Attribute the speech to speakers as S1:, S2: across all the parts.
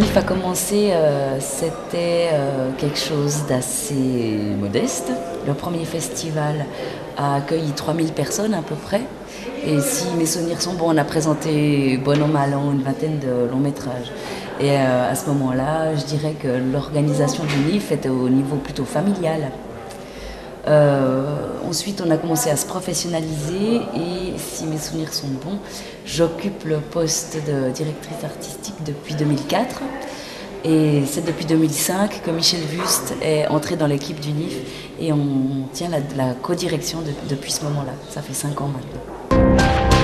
S1: NIF a commencé, c'était quelque chose d'assez modeste. Le premier festival a accueilli 3000 personnes à peu près. Et si mes souvenirs sont bons, on a présenté bon an mal an une vingtaine de longs métrages. Et à ce moment-là, je dirais que l'organisation du NIF était au niveau plutôt familial. Ensuite, on a commencé à se professionnaliser et si mes souvenirs sont bons, j'occupe le poste de directrice artistique depuis 2004. Et c'est depuis 2005 que Michel Wust est entré dans l'équipe du NIF et on tient la co-direction depuis ce moment-là. Ça fait 5 ans maintenant.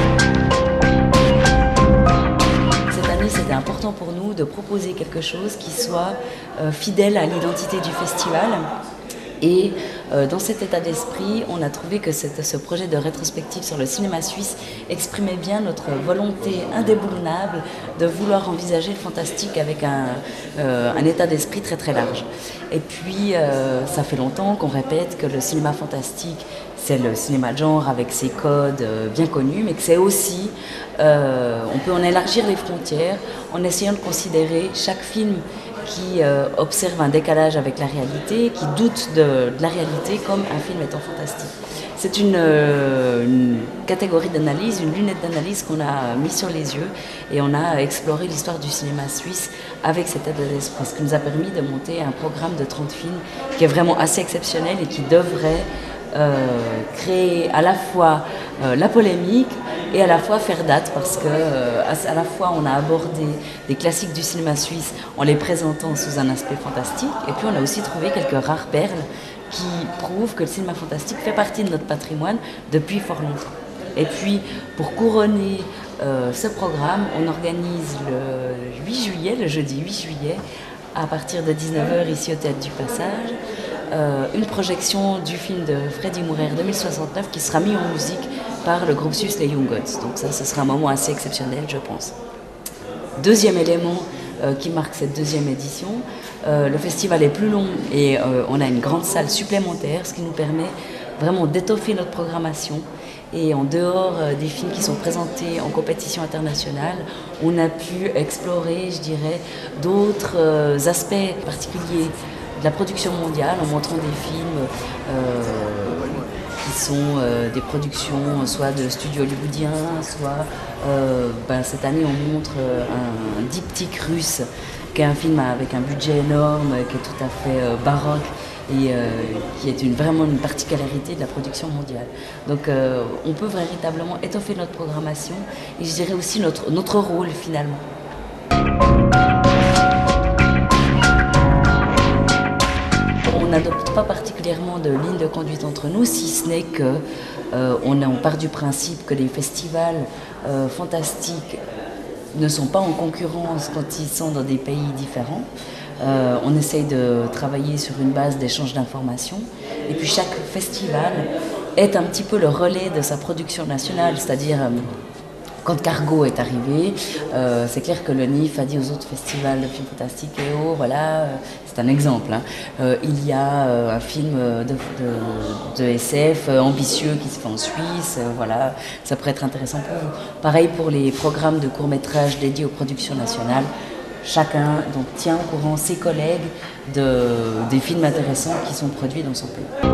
S1: Cette année, c'était important pour nous de proposer quelque chose qui soit fidèle à l'identité du festival. Et dans cet état d'esprit, on a trouvé que ce projet de rétrospective sur le cinéma suisse exprimait bien notre volonté indéboulonnable de vouloir envisager le fantastique avec un état d'esprit très très large. Et puis, ça fait longtemps qu'on répète que le cinéma fantastique, c'est le cinéma de genre avec ses codes bien connus, mais que c'est aussi, on peut en élargir les frontières en essayant de considérer chaque film qui observe un décalage avec la réalité, qui doute de la réalité comme un film étant fantastique. C'est une catégorie d'analyse, une lunette d'analyse qu'on a mis sur les yeux et on a exploré l'histoire du cinéma suisse avec cet état d'esprit, ce qui nous a permis de monter un programme de 30 films qui est vraiment assez exceptionnel et qui devrait créer à la fois la polémique et à la fois faire date parce que à la fois on a abordé des classiques du cinéma suisse en les présentant sous un aspect fantastique et puis on a aussi trouvé quelques rares perles qui prouvent que le cinéma fantastique fait partie de notre patrimoine depuis fort longtemps. Et puis pour couronner ce programme, on organise le 8 juillet, le jeudi 8 juillet, à partir de 19h ici au Théâtre du Passage, une projection du film de Freddy Mourer 2069 qui sera mis en musique par le groupe suisse les Young Gods. Donc ça, ce sera un moment assez exceptionnel, je pense. Deuxième élément qui marque cette deuxième édition, le festival est plus long et on a une grande salle supplémentaire, ce qui nous permet vraiment d'étoffer notre programmation. Et en dehors des films qui sont présentés en compétition internationale, on a pu explorer, je dirais, d'autres aspects particuliers de la production mondiale en montrant des films qui sont des productions soit de studios hollywoodiens, soit cette année on montre un diptyque russe qui est un film avec un budget énorme, qui est tout à fait baroque et qui est vraiment une particularité de la production mondiale. Donc on peut véritablement étoffer notre programmation et je dirais aussi notre rôle finalement. On n'adopte pas particulièrement de ligne de conduite entre nous, si ce n'est que on part du principe que les festivals fantastiques ne sont pas en concurrence quand ils sont dans des pays différents. On essaye de travailler sur une base d'échange d'informations et puis chaque festival est un petit peu le relais de sa production nationale, c'est-à-dire quand Cargo est arrivé, c'est clair que le NIF a dit aux autres festivals de films fantastiques et oh voilà, c'est un exemple, hein, il y a un film de SF ambitieux qui se fait en Suisse, voilà, ça pourrait être intéressant pour vous. Pareil pour les programmes de courts-métrages dédiés aux productions nationales. Chacun donc, tient au courant ses collègues des films intéressants qui sont produits dans son pays.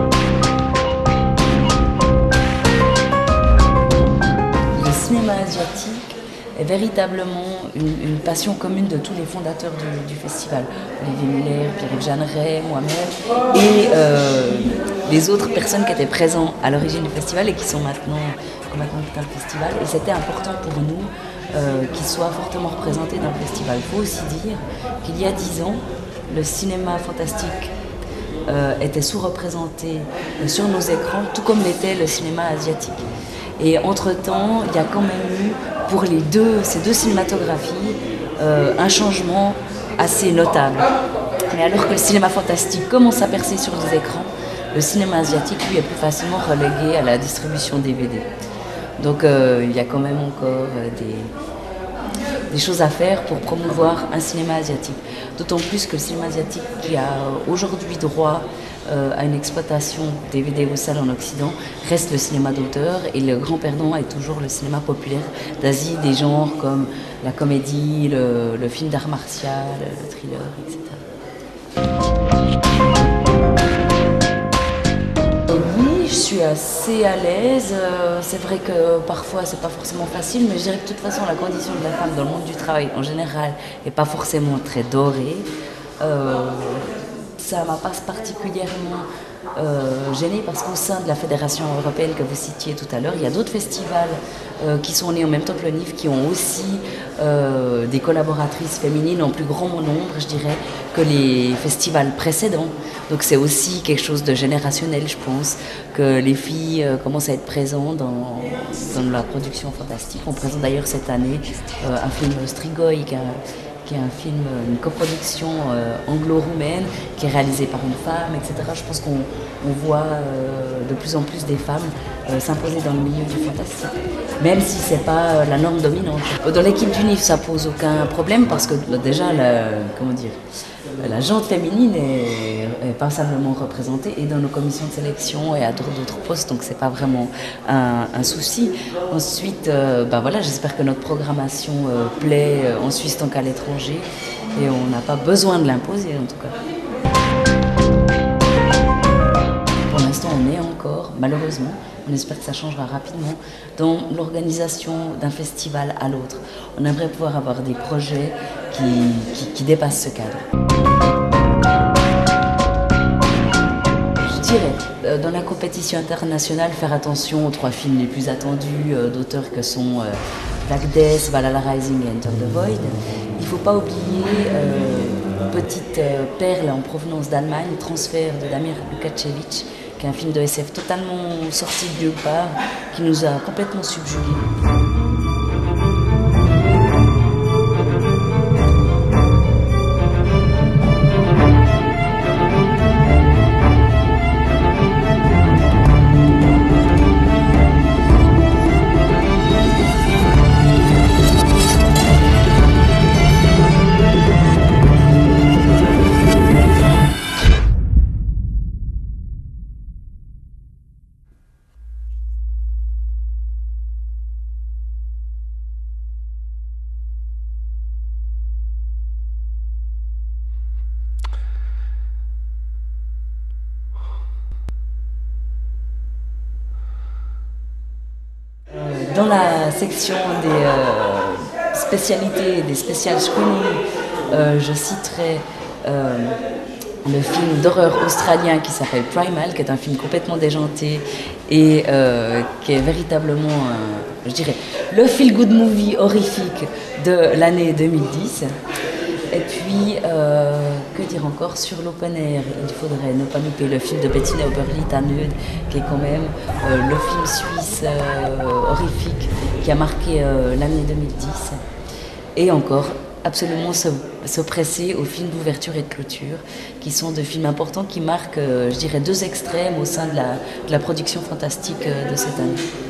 S1: Le cinéma asiatique est véritablement une passion commune de tous les fondateurs du festival. Olivier Muller, Pierre-Yves Jeanneret, moi-même et les autres personnes qui étaient présentes à l'origine du festival et qui sont maintenant dans le festival. Et c'était important pour nous qu'il soit fortement représenté dans le festival. Il faut aussi dire qu'il y a 10 ans, le cinéma fantastique était sous-représenté sur nos écrans, tout comme l'était le cinéma asiatique. Et entre-temps, il y a quand même eu, pour ces deux cinématographies, un changement assez notable. Mais alors que le cinéma fantastique commence à percer sur les écrans, le cinéma asiatique, lui, est plus facilement relégué à la distribution DVD. Donc il y a quand même encore des choses à faire pour promouvoir un cinéma asiatique. D'autant plus que le cinéma asiatique qui a aujourd'hui droit à une exploitation des vidéos salles en Occident reste le cinéma d'auteur, et le grand perdant est toujours le cinéma populaire d'Asie, des genres comme la comédie, le film d'art martial, le thriller, etc. Oui, je suis assez à l'aise. C'est vrai que parfois c'est pas forcément facile, mais je dirais que de toute façon la condition de la femme dans le monde du travail en général n'est pas forcément très dorée. Ça m'a pas particulièrement gênée parce qu'au sein de la Fédération européenne que vous citiez tout à l'heure, il y a d'autres festivals qui sont nés en même temps que le NIF, qui ont aussi des collaboratrices féminines en plus grand nombre, je dirais, que les festivals précédents. Donc c'est aussi quelque chose de générationnel, je pense, que les filles commencent à être présentes dans la production fantastique. On présente d'ailleurs cette année un film Strigoi, qui est un film, une coproduction anglo-roumaine, qui est réalisée par une femme, etc. Je pense qu'on voit de plus en plus des femmes s'imposer dans le milieu du fantastique, même si c'est pas la norme dominante. Dans l'équipe du NIF, ça pose aucun problème parce que déjà, la gente féminine est passablement représentée et dans nos commissions de sélection et à d'autres postes, donc c'est pas vraiment un souci. Ensuite, voilà, j'espère que notre programmation plaît en Suisse tant qu'à l'étranger, et on n'a pas besoin de l'imposer en tout cas. Pour l'instant, on est encore, malheureusement, on espère que ça changera rapidement, dans l'organisation d'un festival à l'autre. On aimerait pouvoir avoir des projets qui dépassent ce cadre. Je dirais, dans la compétition internationale, faire attention aux 3 films les plus attendus d'auteurs que sont Black Death, Valhalla Rising et Enter the Void. Il ne faut pas oublier petite perle en provenance d'Allemagne, Transfert de Damir Lukaczewicz, qui est un film de SF totalement sorti de nulle part, qui nous a complètement subjugués. Dans la section des spécialités, des special screenings, je citerai le film d'horreur australien qui s'appelle Primal, qui est un film complètement déjanté et qui est véritablement, je dirais, le feel-good movie horrifique de l'année 2010. Et puis, que dire encore sur l'open air? Il faudrait ne pas louper le film de Bettine Oberli, Tannhöd, qui est quand même le film suisse horrifique qui a marqué l'année 2010. Et encore, absolument se presser aux films d'ouverture et de clôture, qui sont deux films importants qui marquent, je dirais, 2 extrêmes au sein de la production fantastique de cette année.